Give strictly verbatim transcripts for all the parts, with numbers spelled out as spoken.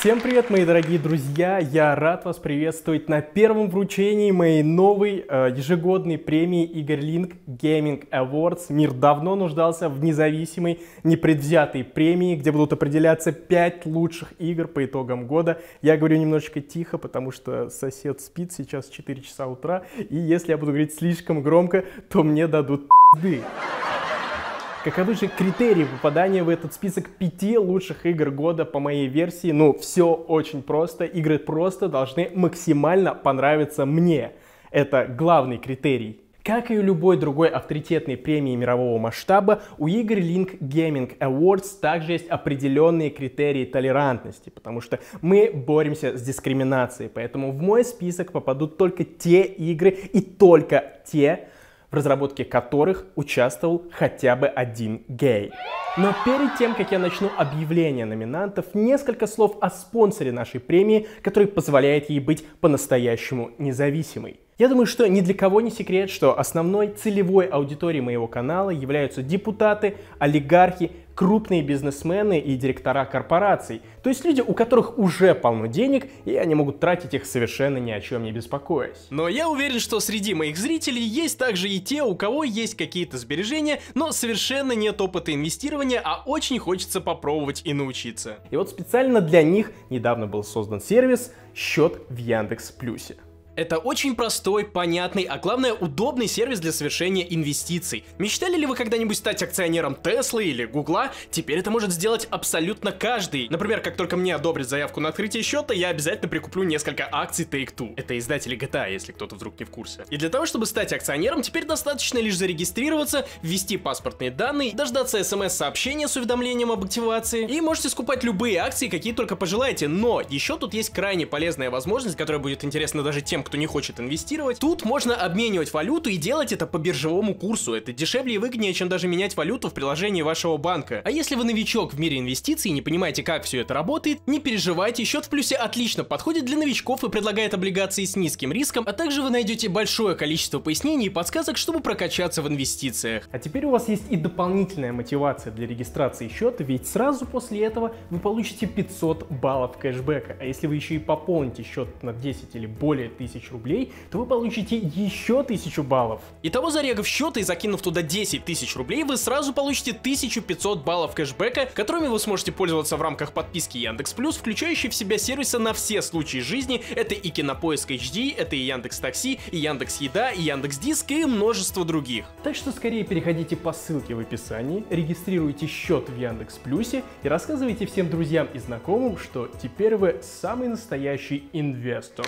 Всем привет, мои дорогие друзья! Я рад вас приветствовать на первом вручении моей новой э, ежегодной премии Игрлинк Gaming Awards. Мир давно нуждался в независимой, непредвзятой премии, где будут определяться пять лучших игр по итогам года. Я говорю немножечко тихо, потому что сосед спит, сейчас четыре часа утра, и если я буду говорить слишком громко, то мне дадут пизды. Каковы же критерии попадания в этот список пяти лучших игр года по моей версии? Ну, все очень просто. Игры просто должны максимально понравиться мне. Это главный критерий. Как и у любой другой авторитетной премии мирового масштаба, у Игрлинк Gaming Awards также есть определенные критерии толерантности, потому что мы боремся с дискриминацией. Поэтому в мой список попадут только те игры и только те, в разработке которых участвовал хотя бы один гей. Но перед тем, как я начну объявление номинантов, несколько слов о спонсоре нашей премии, который позволяет ей быть по-настоящему независимой. Я думаю, что ни для кого не секрет, что основной целевой аудиторией моего канала являются депутаты, олигархи, крупные бизнесмены и директора корпораций. То есть люди, у которых уже полно денег, и они могут тратить их совершенно ни о чем не беспокоясь. Но я уверен, что среди моих зрителей есть также и те, у кого есть какие-то сбережения, но совершенно нет опыта инвестирования, а очень хочется попробовать и научиться. И вот специально для них недавно был создан сервис «Счет в Яндекс.Плюсе». Это очень простой, понятный, а главное удобный сервис для совершения инвестиций. Мечтали ли вы когда-нибудь стать акционером Теслы или Гугла? Теперь это может сделать абсолютно каждый. Например, как только мне одобрят заявку на открытие счета, я обязательно прикуплю несколько акций Take-Two. Это издатели джи ти эй, если кто-то вдруг не в курсе. И для того, чтобы стать акционером, теперь достаточно лишь зарегистрироваться, ввести паспортные данные, дождаться смс-сообщения с уведомлением об активации, и можете скупать любые акции, какие только пожелаете. Но еще тут есть крайне полезная возможность, которая будет интересна даже тем, кто не хочет инвестировать. Тут можно обменивать валюту и делать это по биржевому курсу. Это дешевле и выгоднее, чем даже менять валюту в приложении вашего банка. А если вы новичок в мире инвестиций и не понимаете, как все это работает, не переживайте, счет в плюсе отлично подходит для новичков и предлагает облигации с низким риском, а также вы найдете большое количество пояснений и подсказок, чтобы прокачаться в инвестициях. А теперь у вас есть и дополнительная мотивация для регистрации счета, ведь сразу после этого вы получите пятьсот баллов кэшбэка. А если вы еще и пополните счет на десять или более тысяч рублей, то вы получите еще тысячу баллов. Итого, зарегав счет и закинув туда десять тысяч рублей, вы сразу получите тысячу пятьсот баллов кэшбэка, которыми вы сможете пользоваться в рамках подписки Яндекс.Плюс, включающей в себя сервисы на все случаи жизни. Это и Кинопоиск эйч ди, это и Яндекс.Такси, и Яндекс.Еда, и Яндекс.Диск, и множество других. Так что скорее переходите по ссылке в описании, регистрируйте счет в Яндекс.Плюсе и рассказывайте всем друзьям и знакомым, что теперь вы самый настоящий инвестор.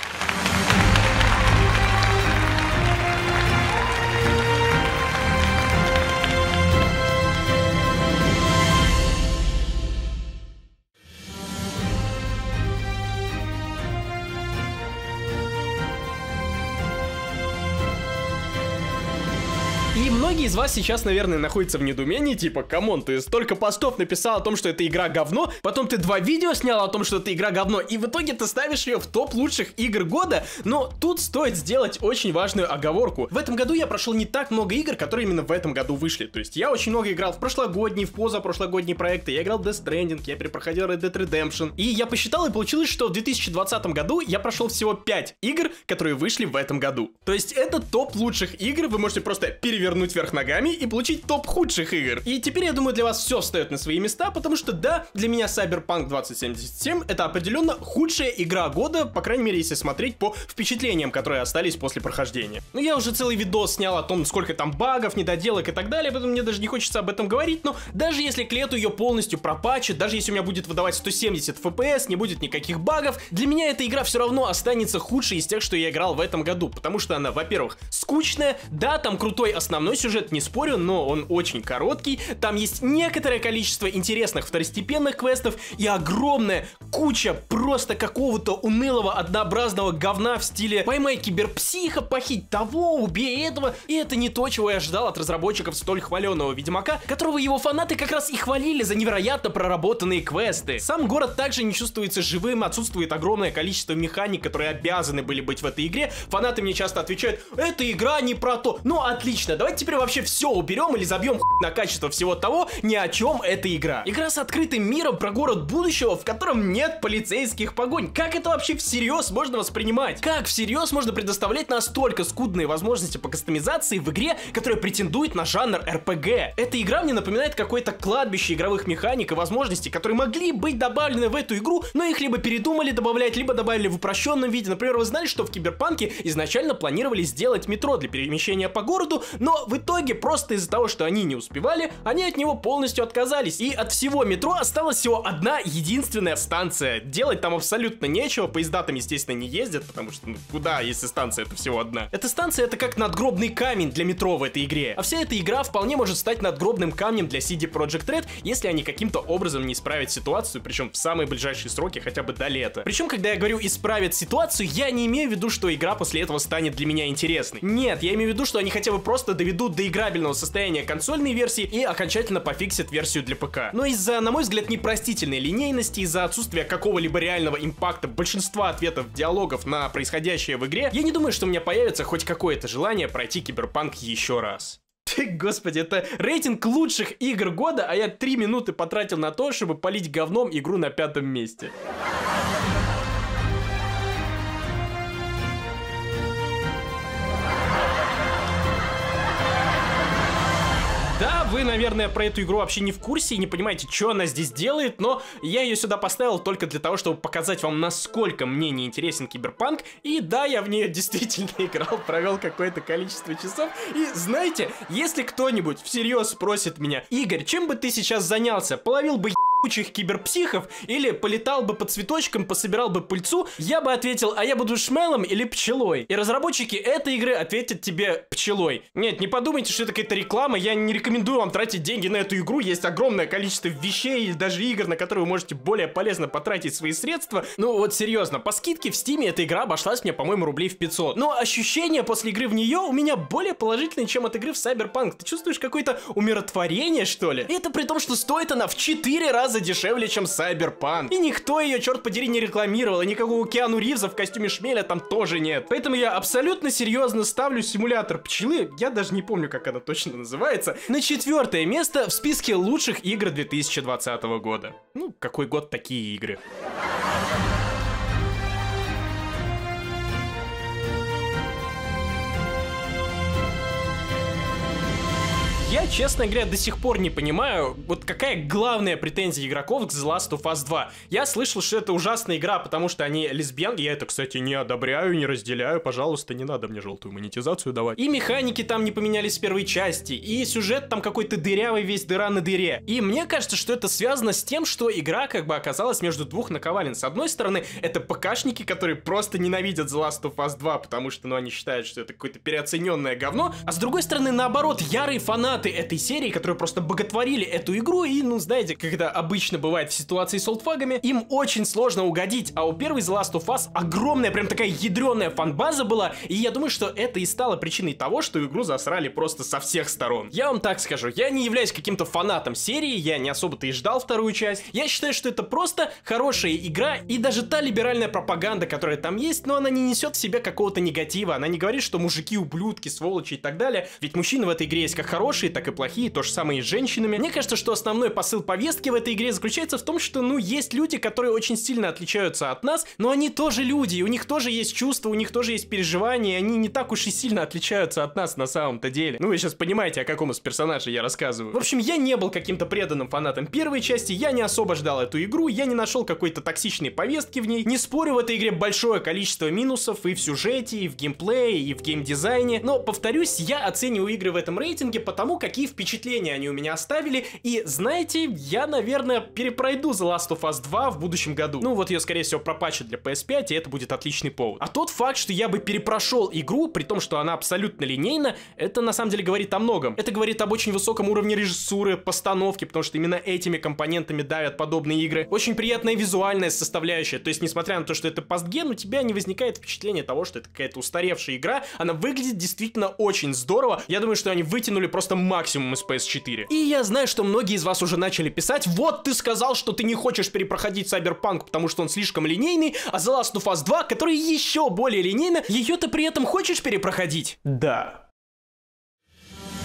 И многие из вас сейчас, наверное, находятся в недоумении, типа, камон, ты столько постов написал о том, что эта игра говно, потом ты два видео снял о том, что эта игра говно, и в итоге ты ставишь ее в топ лучших игр года. Но тут стоит сделать очень важную оговорку. В этом году я прошел не так много игр, которые именно в этом году вышли. То есть я очень много играл в прошлогодние, в позапрошлогодние проекты, я играл в Death Stranding, я перепроходил Red Dead Redemption. И я посчитал, и получилось, что в две тысячи двадцатом году я прошел всего пять игр, которые вышли в этом году. То есть это топ лучших игр, вы можете просто перевернуть вернуть вверх ногами и получить топ худших игр. И теперь, я думаю, для вас все встает на свои места, потому что, да, для меня Cyberpunk двадцать семьдесят семь это определенно худшая игра года, по крайней мере, если смотреть по впечатлениям, которые остались после прохождения. Ну, я уже целый видос снял о том, сколько там багов, недоделок и так далее, поэтому мне даже не хочется об этом говорить, но даже если к лету ее полностью пропатчат, даже если у меня будет выдавать сто семьдесят эф пи эс, не будет никаких багов, для меня эта игра все равно останется худшей из тех, что я играл в этом году, потому что она, во-первых, скучная, да, там крутой основной сюжет, не спорю, но он очень короткий, там есть некоторое количество интересных второстепенных квестов и огромная куча просто какого-то унылого однообразного говна в стиле «поймай киберпсиха, похить того, убей этого», и это не то, чего я ждал от разработчиков столь хваленого Ведьмака, которого его фанаты как раз и хвалили за невероятно проработанные квесты. Сам город также не чувствуется живым, отсутствует огромное количество механик, которые обязаны были быть в этой игре. Фанаты мне часто отвечают: эта игра не про то. Ну, отлично, давайте теперь вообще все уберем или забьем хуй на качество всего того, ни о чем эта игра. Игра с открытым миром про город будущего, в котором нет полицейских погонь. Как это вообще всерьез можно воспринимать? Как всерьез можно предоставлять настолько скудные возможности по кастомизации в игре, которая претендует на жанр эр пи джи? Эта игра мне напоминает какое-то кладбище игровых механик и возможностей, которые могли быть добавлены в эту игру, но их либо передумали добавлять, либо добавили в упрощенном виде. Например, вы знали, что в Киберпанке изначально планировали сделать метро для перемещения по городу, но в итоге просто из-за того, что они не успевали, они от него полностью отказались. И от всего метро осталась всего одна единственная станция. Делать там абсолютно нечего, поезда там, естественно, не ездят, потому что, ну, куда, если станция это всего одна? Эта станция это как надгробный камень для метро в этой игре. А вся эта игра вполне может стать надгробным камнем для си ди Projekt Red, если они каким-то образом не исправят ситуацию, причем в самые ближайшие сроки, хотя бы до лета. Причем, когда я говорю исправят ситуацию, я не имею в виду, что игра после этого станет для меня интересной. Нет, я имею в виду, что они хотя бы просто доведут до играбельного состояния консольной версии и окончательно пофиксят версию для ПК. Но из-за, на мой взгляд, непростительной линейности, из-за отсутствия какого-либо реального импакта большинства ответов диалогов на происходящее в игре, я не думаю, что у меня появится хоть какое-то желание пройти Киберпанк еще раз. Господи, это рейтинг лучших игр года, а я три минуты потратил на то, чтобы полить говном игру на пятом месте. Да, вы, наверное, про эту игру вообще не в курсе и не понимаете, что она здесь делает, но я ее сюда поставил только для того, чтобы показать вам, насколько мне не интересен Киберпанк. И да, я в нее действительно играл, провел какое-то количество часов. И знаете, если кто-нибудь всерьез спросит меня: Игорь, чем бы ты сейчас занялся? Половил бы ебучих киберпсихов или полетал бы по цветочкам, пособирал бы пыльцу? Я бы ответил: а я буду шмелом или пчелой? И разработчики этой игры ответят тебе пчелой. Нет, не подумайте, что это какая-то реклама, я не рекомендую Рекомендую вам тратить деньги на эту игру, есть огромное количество вещей или даже игр, на которые вы можете более полезно потратить свои средства. Ну вот серьезно, по скидке в Стиме эта игра обошлась мне, по-моему, рублей в пятьсот. Но ощущения после игры в нее у меня более положительные, чем от игры в Cyberpunk. Ты чувствуешь какое-то умиротворение, что ли? И это при том, что стоит она в четыре раза дешевле, чем Cyberpunk. И никто ее, черт подери, не рекламировал, и никакого Киану Ривза в костюме шмеля там тоже нет. Поэтому я абсолютно серьезно ставлю симулятор пчелы, я даже не помню, как она точно называется, на четвертое место в списке лучших игр две тысячи двадцатого года. Ну, какой год такие игры? Я, честно говоря, до сих пор не понимаю, вот какая главная претензия игроков к The Last of Us два. Я слышал, что это ужасная игра, потому что они лесбиянки. Я это, кстати, не одобряю, не разделяю. Пожалуйста, не надо мне желтую монетизацию давать. И механики там не поменялись с первой части, и сюжет там какой-то дырявый, весь дыра на дыре. И мне кажется, что это связано с тем, что игра как бы оказалась между двух наковален. С одной стороны, это ПКшники, которые просто ненавидят The Last of Us два, потому что, ну, они считают, что это какое-то переоцененное говно. А с другой стороны, наоборот, ярые фанаты этой серии, которые просто боготворили эту игру, и, ну, знаете, как это обычно бывает в ситуации с олдфагами, им очень сложно угодить, а у первой The Last of Us огромная, прям такая ядреная фан-база была, и я думаю, что это и стало причиной того, что игру засрали просто со всех сторон. Я вам так скажу, я не являюсь каким-то фанатом серии, я не особо-то и ждал вторую часть, я считаю, что это просто хорошая игра, и даже та либеральная пропаганда, которая там есть, но она не несет в себе какого-то негатива, она не говорит, что мужики ублюдки, сволочи и так далее, ведь мужчины в этой игре есть как хорошие, так и плохие, то же самое и с женщинами. Мне кажется, что основной посыл повестки в этой игре заключается в том, что, ну, есть люди, которые очень сильно отличаются от нас, но они тоже люди, и у них тоже есть чувства, у них тоже есть переживания, и они не так уж и сильно отличаются от нас на самом-то деле. Ну, вы сейчас понимаете, о каком из персонажей я рассказываю. В общем, я не был каким-то преданным фанатом первой части, я не особо ждал эту игру, я не нашел какой-то токсичной повестки в ней. Не спорю, в этой игре большое количество минусов и в сюжете, и в геймплее, и в геймдизайне, но, повторюсь, я оцениваю игры в этом рейтинге потому, какие впечатления они у меня оставили, и, знаете, я, наверное, перепройду The Last of Us два в будущем году. Ну, вот ее, скорее всего, пропатчат для пи эс пять, и это будет отличный повод. А тот факт, что я бы перепрошел игру, при том, что она абсолютно линейна, это, на самом деле, говорит о многом. Это говорит об очень высоком уровне режиссуры, постановки, потому что именно этими компонентами давят подобные игры. Очень приятная визуальная составляющая, то есть, несмотря на то, что это постген, у тебя не возникает впечатление того, что это какая-то устаревшая игра, она выглядит действительно очень здорово. Я думаю, что они вытянули просто максимум из пи эс четыре. И я знаю, что многие из вас уже начали писать: вот ты сказал, что ты не хочешь перепроходить Cyberpunk, потому что он слишком линейный, а The Last of Us два, который еще более линейно, ее ты при этом хочешь перепроходить? Да.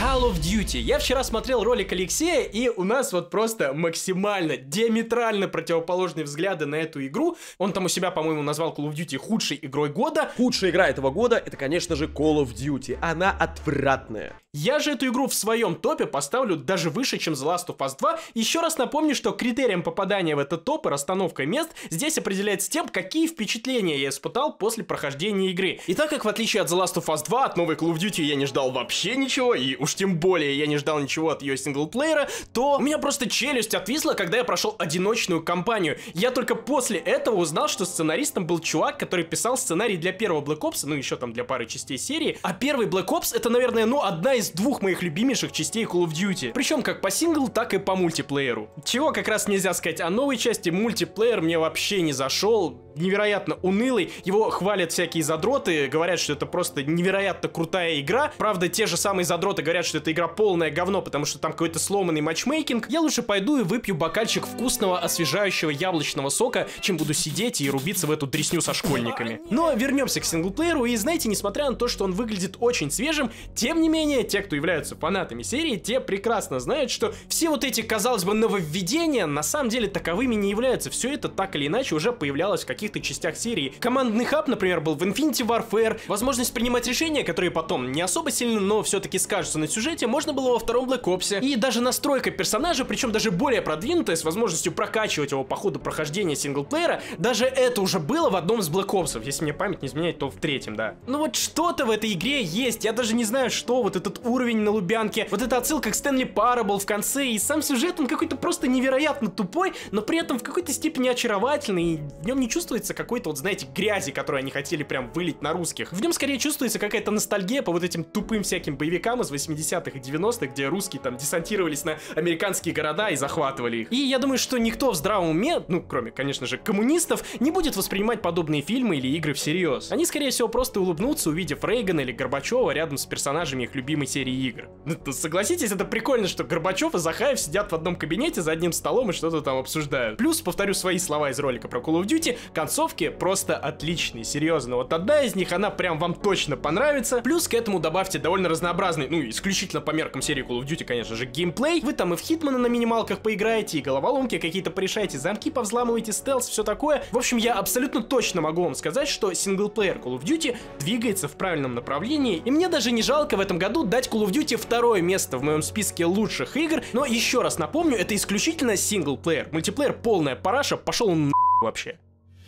Call of Duty. Я вчера смотрел ролик Алексея, и у нас вот просто максимально, диаметрально противоположные взгляды на эту игру. Он там у себя, по-моему, назвал Call of Duty худшей игрой года. Худшая игра этого года — это, конечно же, Call of Duty. Она отвратная. Я же эту игру в своем топе поставлю даже выше, чем The Last of Us два. Еще раз напомню, что критерием попадания в этот топ и расстановка мест здесь определяется тем, какие впечатления я испытал после прохождения игры. И так как, в отличие от The Last of Us два, от новой Call of Duty я не ждал вообще ничего, и уж тем более я не ждал ничего от ее синглплеера, то у меня просто челюсть отвисла, когда я прошел одиночную кампанию. Я только после этого узнал, что сценаристом был чувак, который писал сценарий для первого Black Ops, ну еще там для пары частей серии. А первый Black Ops — это, наверное, ну одна из двух моих любимейших частей Call of Duty. Причем как по синглу, так и по мультиплееру. Чего как раз нельзя сказать о новой части. Мультиплеер мне вообще не зашел. Невероятно унылый. Его хвалят всякие задроты, говорят, что это просто невероятно крутая игра. Правда, те же самые задроты говорят, что эта игра полное говно, потому что там какой-то сломанный матчмейкинг. Я лучше пойду и выпью бокальчик вкусного освежающего яблочного сока, чем буду сидеть и рубиться в эту дресню со школьниками. Но вернемся к синглплееру, и знаете, несмотря на то, что он выглядит очень свежим, тем не менее, те, кто являются фанатами серии, те прекрасно знают, что все вот эти, казалось бы, нововведения на самом деле таковыми не являются. Все это так или иначе уже появлялось в каких-то частях серии. Командный хаб, например, был в Infinity Warfare, возможность принимать решения, которые потом не особо сильно, но все-таки скажутся на сюжете, можно было во втором Black Ops. И даже настройка персонажа, причем даже более продвинутая, с возможностью прокачивать его по ходу прохождения синглплеера, даже это уже было в одном из Black Ops, если мне память не изменяет, то в третьем, да. Ну вот что-то в этой игре есть, я даже не знаю, что, вот этот уровень на Лубянке, вот эта отсылка к Стэнли Парабл в конце, и сам сюжет, он какой-то просто невероятно тупой, но при этом в какой-то степени очаровательный, и в нем не чувствуется какой-то, вот знаете, грязи, которую они хотели прям вылить на русских. В нем скорее чувствуется какая-то ностальгия по вот этим тупым всяким боевикам из восьмидесятых и девяностых, где русские там десантировались на американские города и захватывали их. И я думаю, что никто в здравом уме, ну, кроме, конечно же, коммунистов, не будет воспринимать подобные фильмы или игры всерьез. Они, скорее всего, просто улыбнутся, увидев Рейгана или Горбачева рядом с персонажами их любимой серии игр. Ну, согласитесь, это прикольно, что Горбачев и Захаев сидят в одном кабинете за одним столом и что-то там обсуждают. Плюс, повторю свои слова из ролика про Call of Duty, концовки просто отличные, серьезно. Вот одна из них, она прям вам точно понравится. Плюс к этому добавьте довольно разнообразный, ну, исключительно по меркам серии Call of Duty, конечно же, геймплей. Вы там и в Хитмана на минималках поиграете, и головоломки какие-то порешаете, замки повзламываете, стелс, все такое. В общем, я абсолютно точно могу вам сказать, что синглплеер Call of Duty двигается в правильном направлении, и мне даже не жалко в этом году дать Call of Duty второе место в моем списке лучших игр, но еще раз напомню, это исключительно синглплеер. Мультиплеер полная параша, пошел он вообще.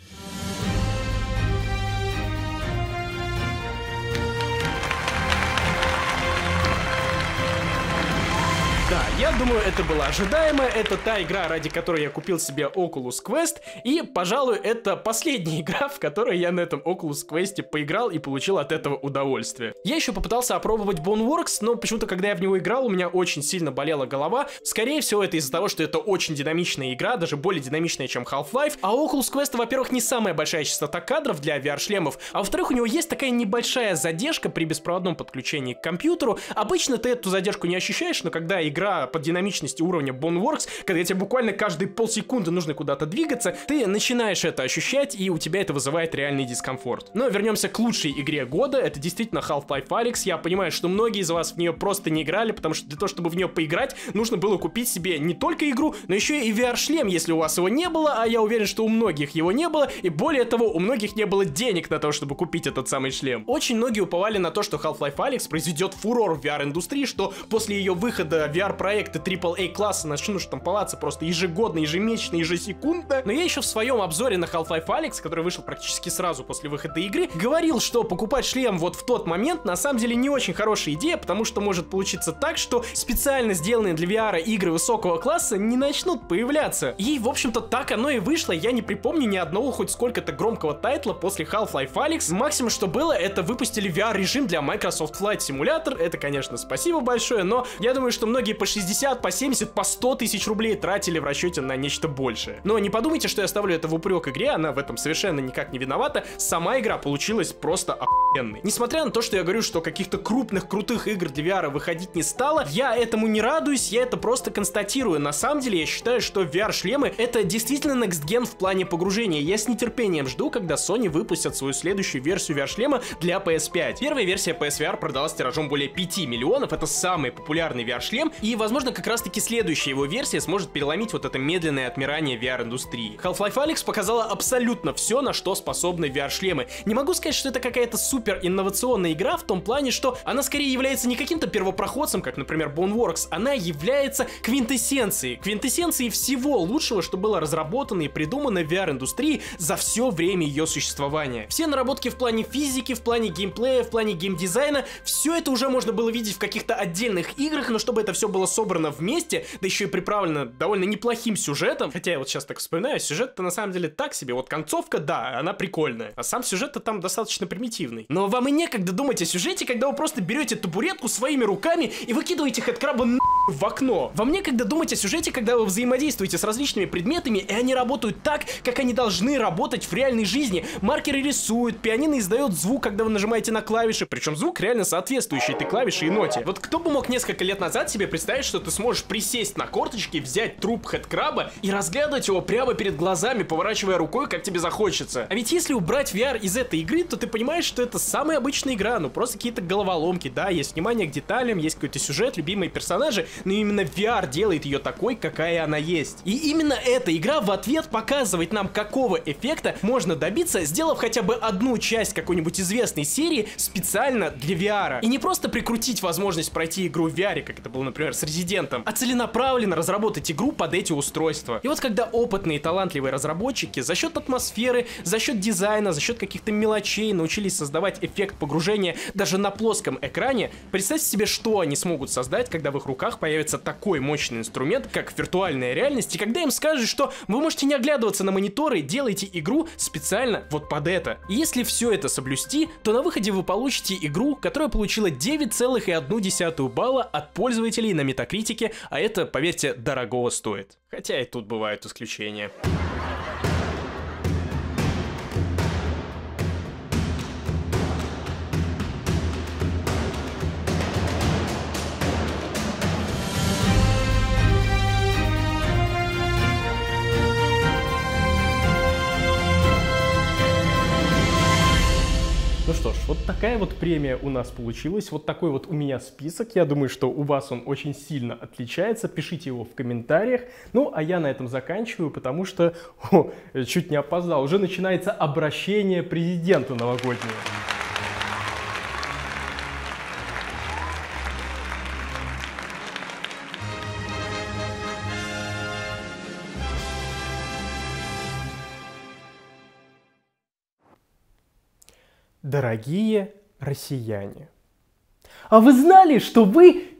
Да, я думаю, это было ожидаемо, это та игра, ради которой я купил себе Oculus Quest, и, пожалуй, это последняя игра, в которой я на этом Oculus Quest поиграл и получил от этого удовольствие. Я еще попытался опробовать Boneworks, но почему-то, когда я в него играл, у меня очень сильно болела голова. Скорее всего, это из-за того, что это очень динамичная игра, даже более динамичная, чем Half-Life, а у Oculus Quest, во-первых, не самая большая частота кадров для ви ар-шлемов, а во-вторых, у него есть такая небольшая задержка при беспроводном подключении к компьютеру. Обычно ты эту задержку не ощущаешь, но когда игра по динамичности уровня Boneworks, когда тебе буквально каждые полсекунды нужно куда-то двигаться, ты начинаешь это ощущать, и у тебя это вызывает реальный дискомфорт. Но вернемся к лучшей игре года, это действительно Half-Life Alyx. Я понимаю, что многие из вас в нее просто не играли, потому что для того, чтобы в нее поиграть, нужно было купить себе не только игру, но еще и ви ар-шлем, если у вас его не было, а я уверен, что у многих его не было, и более того, у многих не было денег на то, чтобы купить этот самый шлем. Очень многие уповали на то, что Half-Life Alyx произведет фурор в ви ар-индустрии, что после ее выхода ви ар-проекты трипл эй класса начнут штамповаться просто ежегодно, ежемесячно, ежесекундно. Но я еще в своем обзоре на Half-Life Alyx, который вышел практически сразу после выхода игры, говорил, что покупать шлем вот в тот момент на самом деле не очень хорошая идея, потому что может получиться так, что специально сделанные для ви ар игры высокого класса не начнут появляться. И, в общем-то, так оно и вышло. Я не припомню ни одного хоть сколько-то громкого тайтла после Half-Life Alyx. Максимум, что было, это выпустили ви ар-режим для Microsoft Flight Simulator. Это, конечно, спасибо большое, но я думаю, что многие по шестидесятилетние шестьдесят, по семьдесят, по сто тысяч рублей тратили в расчете на нечто большее. Но не подумайте, что я ставлю это в упрек игре, она в этом совершенно никак не виновата. Сама игра получилась просто охуенной. Несмотря на то, что я говорю, что каких-то крупных, крутых игр для ви ар выходить не стало, я этому не радуюсь, я это просто констатирую. На самом деле, я считаю, что ви ар-шлемы это действительно next gen в плане погружения. Я с нетерпением жду, когда Sony выпустят свою следующую версию ви ар-шлема для пи эс пять. Первая версия пи эс ви ар продалась тиражом более пяти миллионов, это самый популярный ви ар-шлем, и, возможно, как раз-таки следующая его версия сможет переломить вот это медленное отмирание ви ар-индустрии. Half-Life Alyx показала абсолютно все, на что способны ви ар-шлемы. Не могу сказать, что это какая-то супер инновационная игра в том плане, что она скорее является не каким-то первопроходцем, как, например, Boneworks, она является квинтэссенцией, квинтэссенцией всего лучшего, что было разработано и придумано в ви ар-индустрии за все время ее существования. Все наработки в плане физики, в плане геймплея, в плане геймдизайна, все это уже можно было видеть в каких-то отдельных играх, но чтобы это все было собрано вместе, да еще и приправлено довольно неплохим сюжетом, хотя я вот сейчас так вспоминаю, сюжет-то на самом деле так себе, вот концовка, да, она прикольная, а сам сюжет-то там достаточно примитивный. Но вам и некогда думать о сюжете, когда вы просто берете табуретку своими руками и выкидываете хэдкраба нахуй в окно. Вам некогда думать о сюжете, когда вы взаимодействуете с различными предметами, и они работают так, как они должны работать в реальной жизни. Маркеры рисуют, пианино издает звук, когда вы нажимаете на клавиши, причем звук реально соответствующий этой клавише и ноте. Вот кто бы мог несколько лет назад себе представить, что ты сможешь присесть на корточки, взять труп хэдкраба и разглядывать его прямо перед глазами, поворачивая рукой, как тебе захочется. А ведь если убрать ви ар из этой игры, то ты понимаешь, что это самая обычная игра, ну просто какие-то головоломки, да, есть внимание к деталям, есть какой-то сюжет, любимые персонажи, но именно ви ар делает ее такой, какая она есть. И именно эта игра в ответ показывает нам, какого эффекта можно добиться, сделав хотя бы одну часть какой-нибудь известной серии специально для ви ар. И не просто прикрутить возможность пройти игру в ви ар, как это было, например, с Резидентом, а целенаправленно разработать игру под эти устройства. И вот когда опытные и талантливые разработчики за счет атмосферы, за счет дизайна, за счет каких-то мелочей научились создавать эффект погружения даже на плоском экране, представьте себе, что они смогут создать, когда в их руках появится такой мощный инструмент, как виртуальная реальность, и когда им скажут, что вы можете не оглядываться на мониторы, делайте игру специально вот под это. И если все это соблюсти, то на выходе вы получите игру, которая получила девять целых одну десятую балла от пользователей на Метакритике, а это, поверьте, дорогого стоит. Хотя и тут бывают исключения. Ну что ж, вот такая вот премия у нас получилась, вот такой вот у меня список, я думаю, что у вас он очень сильно отличается, пишите его в комментариях, ну а я на этом заканчиваю, потому что о, чуть не опоздал, уже начинается обращение президенту новогоднего. Дорогие россияне, а вы знали, что вы